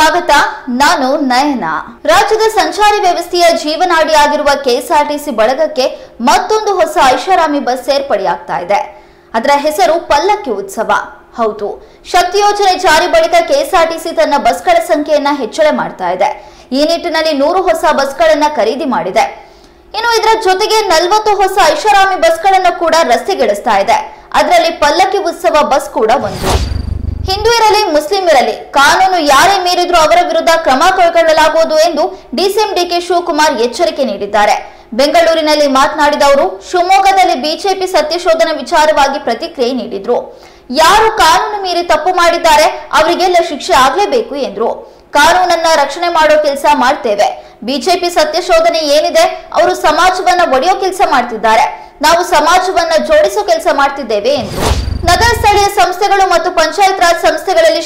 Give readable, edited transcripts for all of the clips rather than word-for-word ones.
ಸ್ವಾಗತ. ನಾನು ನಯನ. ರಾಜ್ಯದ ಸಂಚಾರಿ ವ್ಯವಸ್ಥೆಯ ಜೀವನಾಡಿಯಾಗಿರುವ ಕೆಎಸ್ಆರ್ಟಿಸಿ ಬಳಗಕ್ಕೆ ಮತ್ತೊಂದು ಹೊಸ ಐಷಾರಾಮಿ ಬಸ್ ಸೇರ್ಪಡೆಯಾಗ್ತಾ ಇದೆ. ಅದರ ಹೆಸರು ಪಲ್ಲಕ್ಕಿ ಉತ್ಸವ. ಹೌದು, ಶಕ್ತಿ ಯೋಜನೆ ಜಾರಿ ಬಳಿಕ ಕೆಎಸ್ಆರ್ಟಿಸಿ ತನ್ನ ಬಸ್ಗಳ ಸಂಖ್ಯೆಯನ್ನ ಹೆಚ್ಚಳ ಮಾಡ್ತಾ ಇದೆ. ಈ ನಿಟ್ಟಿನಲ್ಲಿ 100 ಹೊಸ ಬಸ್ಗಳನ್ನ ಖರೀದಿ ಮಾಡಿದೆ. ಇನ್ನು ಇದರ ಜೊತೆಗೆ 40 ಹೊಸ ಐಷಾರಾಮಿ ಬಸ್ಗಳನ್ನು ಕೂಡ ರಸ್ತೆಗಿಳಿಸ್ತಾ ಇದೆ. ಅದರಲ್ಲಿ ಪಲ್ಲಕ್ಕಿ ಉತ್ಸವ ಬಸ್ ಕೂಡ ಒಂದು. ಹಿಂದೂ ಇರಲಿ ಮುಸ್ಲಿಂ ಇರಲಿ, ಕಾನೂನು ಯಾರೇ ಮೀರಿದ್ರೂ ಅವರ ವಿರುದ್ಧ ಕ್ರಮ ಕೈಗೊಳ್ಳಲಾಗುವುದು ಎಂದು ಡಿಸಿಎಂ ಡಿಕೆ ಶಿವಕುಮಾರ್ ಎಚ್ಚರಿಕೆ ನೀಡಿದ್ದಾರೆ. ಬೆಂಗಳೂರಿನಲ್ಲಿ ಮಾತನಾಡಿದ ಅವರು ಶಿವಮೊಗ್ಗದಲ್ಲಿ ಬಿಜೆಪಿ ಸತ್ಯಶೋಧನಾ ವಿಚಾರವಾಗಿ ಪ್ರತಿಕ್ರಿಯೆ ನೀಡಿದ್ರು. ಯಾರು ಕಾನೂನು ಮೀರಿ ತಪ್ಪು ಮಾಡಿದ್ದಾರೆ ಅವರಿಗೆಲ್ಲ ಶಿಕ್ಷೆ ಆಗಲೇಬೇಕು ಎಂದ್ರು. ಕಾನೂನನ್ನ ರಕ್ಷಣೆ ಮಾಡೋ ಕೆಲಸ ಮಾಡ್ತೇವೆ. ಬಿಜೆಪಿ ಸತ್ಯಶೋಧನೆ ಏನಿದೆ, ಅವರು ಸಮಾಜವನ್ನ ಒಡೆಯೋ ಕೆಲಸ ಮಾಡ್ತಿದ್ದಾರೆ. ನಾವು ಸಮಾಜವನ್ನ ಜೋಡಿಸೋ ಕೆಲಸ ಮಾಡ್ತಿದ್ದೇವೆ ಎಂದರು. ನಗರ ಸ್ಥಳೀಯ ಸಂಸ್ಥೆಗಳು ಮತ್ತು ಪಂಚಾಯತ್ ರಾಜ್ ಸಂಸ್ಥೆಗಳಲ್ಲಿ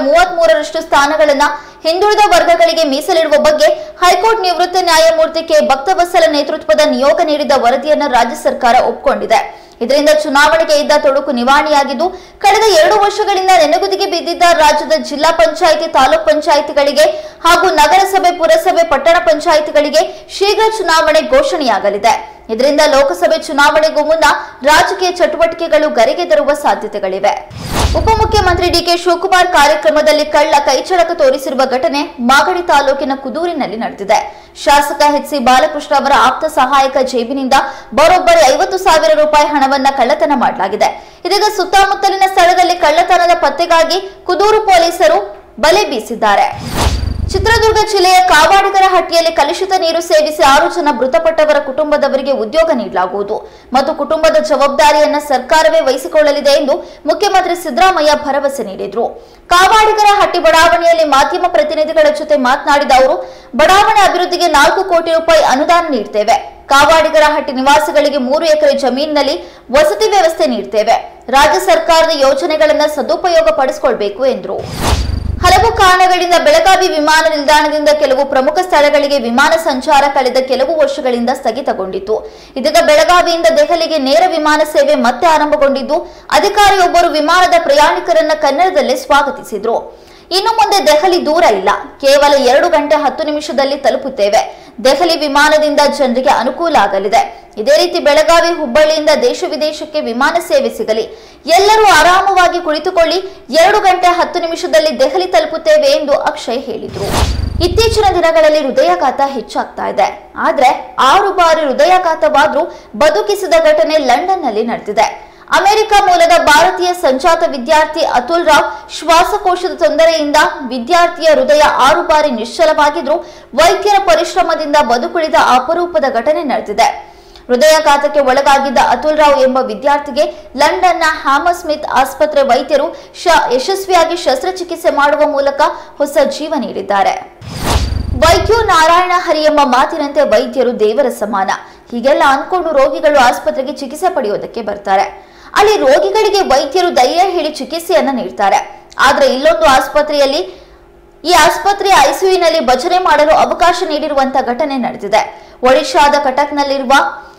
33% ಸ್ಥಾನಗಳನ್ನ ಹಿಂದುಳಿದ ವರ್ಗಗಳಿಗೆ ಮೀಸಲಿಡುವ ಬಗ್ಗೆ ಹೈಕೋರ್ಟ್ ನಿವೃತ್ತ ನ್ಯಾಯಮೂರ್ತಿ ಕೆ ಭಕ್ತವತ್ಸಲ ನೇತೃತ್ವದ ನಿಯೋಗ ನೀಡಿದ ವರದಿಯನ್ನು ರಾಜ್ಯ ಸರ್ಕಾರ ಒಪ್ಪಿಕೊಂಡಿದೆ. ಇದರಿಂದ ಚುನಾವಣೆಗೆ ಇದ್ದ ತೊಡಕು ನಿವಾರಣೆಯಾಗಿದ್ದು, ಕಳೆದ 2 ವರ್ಷಗಳಿಂದ ನೆನೆಗುದಿಗೆ ಬಿದ್ದಿದ್ದ ರಾಜ್ಯದ ಜಿಲ್ಲಾ ಪಂಚಾಯಿತಿ, ತಾಲೂಕ್ ಪಂಚಾಯಿತಿಗಳಿಗೆ ಹಾಗೂ ನಗರಸಭೆ, ಪುರಸಭೆ, ಪಟ್ಟಣ ಪಂಚಾಯಿತಿಗಳಿಗೆ ಶೀಘ್ರ ಚುನಾವಣೆ ಘೋಷಣೆಯಾಗಲಿದೆ. ಇದರಿಂದ ಲೋಕಸಭೆ ಚುನಾವಣೆಗೂ ಮುನ್ನ ರಾಜಕೀಯ ಚಟುವಟಿಕೆಗಳು ಗರಿಗೆದರುವ ಸಾಧ್ಯತೆಗಳಿವೆ. ಉಪಮುಖ್ಯಮಂತ್ರಿ ಡಿಕೆ ಶಿವಕುಮಾರ್ ಕಾರ್ಯಕ್ರಮದಲ್ಲಿ ಕಳ್ಳ ಕೈಚಳಕ ತೋರಿಸಿರುವ ಘಟನೆ ಮಾಗಡಿ ತಾಲೂಕಿನ ಕುದೂರಿನಲ್ಲಿ ನಡೆದಿದೆ. ಶಾಸಕ ಎಚ್.ಸಿ. ಬಾಲಕೃಷ್ಣ ಅವರ ಆಪ್ತ ಸಹಾಯಕ ಜೇಬಿನಿಂದ ಬರೋಬ್ಬರಿ 50,000 ರೂಪಾಯಿ ಹಣವನ್ನ ಕಳ್ಳತನ ಮಾಡಲಾಗಿದೆ. ಇದೀಗ ಸುತ್ತಮುತ್ತಲಿನ ಸ್ಥಳದಲ್ಲಿ ಕಳ್ಳತನದ ಪತ್ತೆಗಾಗಿ ಕುದೂರು ಪೊಲೀಸರು ಬಲೆ ಬೀಸಿದ್ದಾರೆ. ಚಿತ್ರದುರ್ಗ ಜಿಲ್ಲೆಯ ಕಾವಾಡಿಗರಹಟ್ಟಿಯಲ್ಲಿ ಕಲುಷಿತ ನೀರು ಸೇವಿಸಿ 6 ಜನ ಮೃತಪಟ್ಟವರ ಕುಟುಂಬದವರಿಗೆ ಉದ್ಯೋಗ ನೀಡಲಾಗುವುದು ಮತ್ತು ಕುಟುಂಬದ ಜವಾಬ್ದಾರಿಯನ್ನ ಸರ್ಕಾರವೇ ವಹಿಸಿಕೊಳ್ಳಲಿದೆ ಎಂದು ಮುಖ್ಯಮಂತ್ರಿ ಸಿದ್ದರಾಮಯ್ಯ ಭರವಸೆ ನೀಡಿದರು. ಕಾವಾಡಿಗರಹಟ್ಟಿ ಬಡಾವಣೆಯಲ್ಲಿ ಮಾಧ್ಯಮ ಪ್ರತಿನಿಧಿಗಳ ಜೊತೆ ಮಾತನಾಡಿದ ಅವರು, ಬಡಾವಣೆ ಅಭಿವೃದ್ಧಿಗೆ 4 ಕೋಟಿ ರೂಪಾಯಿ ಅನುದಾನ ನೀಡುತ್ತೇವೆ. ಕಾವಾಡಿಗರಹಟ್ಟಿ ನಿವಾಸಿಗಳಿಗೆ 3 ಎಕರೆ ಜಮೀನಿನಲ್ಲಿ ವಸತಿ ವ್ಯವಸ್ಥೆ ನೀಡುತ್ತೇವೆ. ರಾಜ್ಯ ಸರ್ಕಾರದ ಯೋಜನೆಗಳನ್ನು ಸದುಪಯೋಗ ಪಡಿಸಿಕೊಳ್ಳಬೇಕು ಎಂದರು. ಹಲವು ಕಾರಣಗಳಿಂದ ಬೆಳಗಾವಿ ವಿಮಾನ ನಿಲ್ದಾಣದಿಂದ ಕೆಲವು ಪ್ರಮುಖ ಸ್ಥಳಗಳಿಗೆ ವಿಮಾನ ಸಂಚಾರ ಕಳೆದ ಕೆಲವು ವರ್ಷಗಳಿಂದ ಸ್ಥಗಿತಗೊಂಡಿತ್ತು. ಇದೀಗ ಬೆಳಗಾವಿಯಿಂದ ದೆಹಲಿಗೆ ನೇರ ವಿಮಾನ ಸೇವೆ ಮತ್ತೆ ಆರಂಭಗೊಂಡಿದ್ದು, ಅಧಿಕಾರಿಯೊಬ್ಬರು ವಿಮಾನದ ಪ್ರಯಾಣಿಕರನ್ನ ಕನ್ನಡದಲ್ಲೇ ಸ್ವಾಗತಿಸಿದ್ರು. ಇನ್ನು ಮುಂದೆ ದೆಹಲಿ ದೂರ ಇಲ್ಲ, ಕೇವಲ 2 ಗಂಟೆ 10 ನಿಮಿಷದಲ್ಲಿ ತಲುಪುತ್ತೇವೆ. ದೆಹಲಿ ವಿಮಾನದಿಂದ ಜನರಿಗೆ ಅನುಕೂಲ ಆಗಲಿದೆ. ಇದೇ ರೀತಿ ಬೆಳಗಾವಿ, ಹುಬ್ಬಳ್ಳಿಯಿಂದ ದೇಶ ವಿದೇಶಕ್ಕೆ ವಿಮಾನ ಸೇವೆ ಸಿಗಲಿ. ಎಲ್ಲರೂ ಆರಾಮವಾಗಿ ಕುಳಿತುಕೊಳ್ಳಿ. 2 ಗಂಟೆ 10 ನಿಮಿಷದಲ್ಲಿ ದೆಹಲಿ ತಲುಪುತ್ತೇವೆ ಎಂದು ಅಕ್ಷಯ್ ಹೇಳಿದ್ರು. ಇತ್ತೀಚಿನ ದಿನಗಳಲ್ಲಿ ಹೃದಯಾಘಾತ ಹೆಚ್ಚಾಗ್ತಾ ಇದೆ. ಆದ್ರೆ 6 ಬಾರಿ ಹೃದಯಾಘಾತವಾದ್ರೂ ಬದುಕಿಸಿದ ಘಟನೆ ಲಂಡನ್ನಲ್ಲಿ ನಡೆದಿದೆ. ಅಮೆರಿಕ ಮೂಲದ ಭಾರತೀಯ ಸಂಜಾತ ವಿದ್ಯಾರ್ಥಿ ಅತುಲ್ ರಾವ್ ಶ್ವಾಸಕೋಶದ ತೊಂದರೆಯಿಂದ ವಿದ್ಯಾರ್ಥಿಯ ಹೃದಯ 6 ಬಾರಿ ನಿಶ್ಚಲವಾಗಿದ್ರೂ ವೈದ್ಯರ ಪರಿಶ್ರಮದಿಂದ ಬದುಕುಳಿದ ಅಪರೂಪದ ಘಟನೆ ನಡೆದಿದೆ. ಹೃದಯಾಘಾತಕ್ಕೆ ಒಳಗಾಗಿದ್ದ ಅತುಲ್ ರಾವ್ ಎಂಬ ವಿದ್ಯಾರ್ಥಿಗೆ ಲಂಡನ್ನ ಹ್ಯಾಮರ್ ಸ್ಮಿತ್ ಆಸ್ಪತ್ರೆ ವೈದ್ಯರು ಯಶಸ್ವಿಯಾಗಿ ಶಸ್ತ್ರಚಿಕಿತ್ಸೆ ಮಾಡುವ ಮೂಲಕ ಹೊಸ ಜೀವ ನೀಡಿದ್ದಾರೆ. ವೈದ್ಯೋ ನಾರಾಯಣ ಹರಿ ಎಂಬ ಮಾತಿನಂತೆ ವೈದ್ಯರು ದೇವರ ಸಮಾನ. ಹೀಗೆಲ್ಲ ಅನ್ಕೊಂಡು ರೋಗಿಗಳು ಆಸ್ಪತ್ರೆಗೆ ಚಿಕಿತ್ಸೆ ಪಡೆಯೋದಕ್ಕೆ ಬರ್ತಾರೆ. ಅಲ್ಲಿ ರೋಗಿಗಳಿಗೆ ವೈದ್ಯರು ಧೈರ್ಯ ಹೇಳಿ ಚಿಕಿತ್ಸೆಯನ್ನ ನೀಡ್ತಾರೆ. ಆದ್ರೆ ಇಲ್ಲೊಂದು ಆಸ್ಪತ್ರೆಯಲ್ಲಿ ಈ ಆಸ್ಪತ್ರೆಯ ಐಸಿಯುನಲ್ಲಿ ಭಜನೆ ಮಾಡಲು ಅವಕಾಶ ನೀಡಿರುವಂತಹ ಘಟನೆ ನಡೆದಿದೆ. ಒಡಿಶಾದ ಕಟಕ್ನಲ್ಲಿರುವ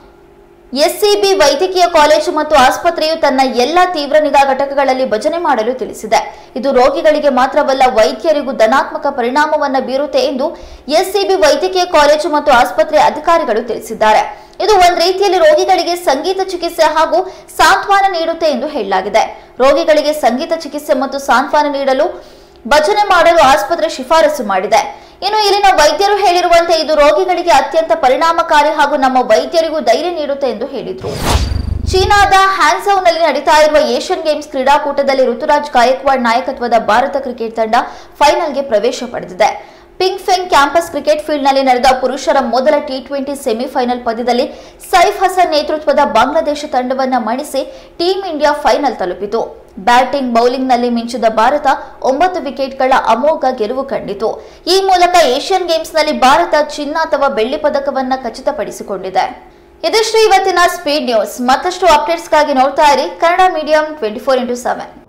ಎಸ್ಸಿಬಿ ವೈದ್ಯಕೀಯ ಕಾಲೇಜು ಮತ್ತು ಆಸ್ಪತ್ರೆಯು ತನ್ನ ಎಲ್ಲಾ ತೀವ್ರ ನಿಗಾ ಘಟಕಗಳಲ್ಲಿ ಭಜನೆ ಮಾಡಲು ತಿಳಿಸಿದೆ. ಇದು ರೋಗಿಗಳಿಗೆ ಮಾತ್ರವಲ್ಲ, ವೈದ್ಯರಿಗೂ ಧನಾತ್ಮಕ ಪರಿಣಾಮವನ್ನು ಬೀರುತ್ತೆ ಎಂದು ಎಸ್ಸಿಬಿ ವೈದ್ಯಕೀಯ ಕಾಲೇಜು ಮತ್ತು ಆಸ್ಪತ್ರೆಯ ಅಧಿಕಾರಿಗಳು ತಿಳಿಸಿದ್ದಾರೆ. ಇದು ಒಂದು ರೀತಿಯಲ್ಲಿ ರೋಗಿಗಳಿಗೆ ಸಂಗೀತ ಚಿಕಿತ್ಸೆ ಹಾಗೂ ಸಾಂತ್ವನ ನೀಡುತ್ತೆ ಎಂದು ಹೇಳಲಾಗಿದೆ. ರೋಗಿಗಳಿಗೆ ಸಂಗೀತ ಚಿಕಿತ್ಸೆ ಮತ್ತು ಸಾಂತ್ವನ ನೀಡಲು ಭಜನೆ ಮಾಡಲು ಆಸ್ಪತ್ರೆ ಶಿಫಾರಸು ಮಾಡಿದೆ. ಇನ್ನು ಇಲ್ಲಿನ ವೈದ್ಯರು ಹೇಳಿರುವಂತೆ ಇದು ರೋಗಿಗಳಿಗೆ ಅತ್ಯಂತ ಪರಿಣಾಮಕಾರಿ ಹಾಗೂ ನಮ್ಮ ವೈದ್ಯರಿಗೂ ಧೈರ್ಯ ನೀಡುತ್ತೆ ಎಂದು ಹೇಳಿದ್ರು. ಚೀನಾದ ಹ್ಯಾನ್ಝೌನಲ್ಲಿ ನಡೀತಾ ಇರುವ ಏಷ್ಯನ್ ಗೇಮ್ಸ್ ಕ್ರೀಡಾಕೂಟದಲ್ಲಿ ಋತುರಾಜ್ ಗಾಯಕ್ವಾಡ್ ನಾಯಕತ್ವದ ಭಾರತ ಕ್ರಿಕೆಟ್ ತಂಡ ಫೈನಲ್ಗೆ ಪ್ರವೇಶ ಪಡೆದಿದೆ. ಪಿಂಗ್ ಫೆಂಗ್ ಕ್ಯಾಂಪಸ್ ಕ್ರಿಕೆಟ್ ಫೀಲ್ಡ್ನಲ್ಲಿ ನಡೆದ ಪುರುಷರ ಮೊದಲ T20 ಸೆಮಿಫೈನಲ್ ಪಂದ್ಯದಲ್ಲಿ ಸೈಫ್ ಹಸನ್ ನೇತೃತ್ವದ ಬಾಂಗ್ಲಾದೇಶ ತಂಡವನ್ನು ಮಣಿಸಿ ಟೀಂ ಇಂಡಿಯಾ ಫೈನಲ್ ತಲುಪಿತು. ಬ್ಯಾಟಿಂಗ್, ಬೌಲಿಂಗ್ನಲ್ಲಿ ಮಿಂಚಿದ ಭಾರತ 9 ವಿಕೆಟ್ಗಳ ಅಮೋಘ ಗೆಲುವು ಕಂಡಿತು. ಈ ಮೂಲಕ ಏಷ್ಯನ್ ಗೇಮ್ಸ್ನಲ್ಲಿ ಭಾರತ ಚಿನ್ನ ಅಥವಾ ಬೆಳ್ಳಿ ಪದಕವನ್ನು ಖಚಿತಪಡಿಸಿಕೊಂಡಿದೆ. ಇದಿಷ್ಟು ಇವತ್ತಿನ ಸ್ಪೀಡ್ ನ್ಯೂಸ್. ಮತ್ತಷ್ಟು ಅಪ್ಡೇಟ್ಸ್ಗಾಗಿ ನೋಡ್ತಾ ಇರಿ ಕನ್ನಡ ಮೀಡಿಯಂ 24x7.